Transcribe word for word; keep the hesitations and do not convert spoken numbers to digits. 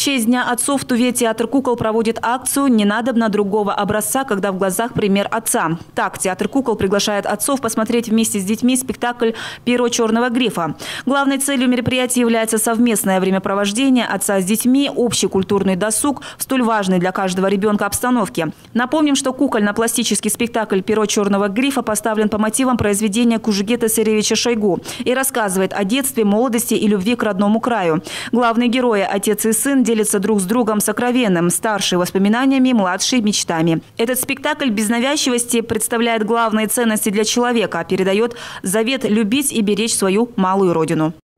честь Дня отцов в Туве театр кукол проводит акцию «Не надобно другого образца, когда в глазах пример отца». Так, театр кукол приглашает отцов посмотреть вместе с детьми спектакль «Перо черного грифа». Главной целью мероприятия является совместное времяпровождение отца с детьми, общий культурный досуг в столь важной для каждого ребенка обстановке. Напомним, что кукольно-пластический спектакль «Перо черного грифа» поставлен по мотивам произведения Кужегета Сыревича Шойгу и рассказывает о детстве, молодости и любви к родному краю. Главные герои, отец и сын, делятся друг с другом сокровенным, старшие воспоминаниями, младшие мечтами. Этот спектакль без навязчивости представляет главные ценности для человека, передает завет любить и беречь свою малую родину.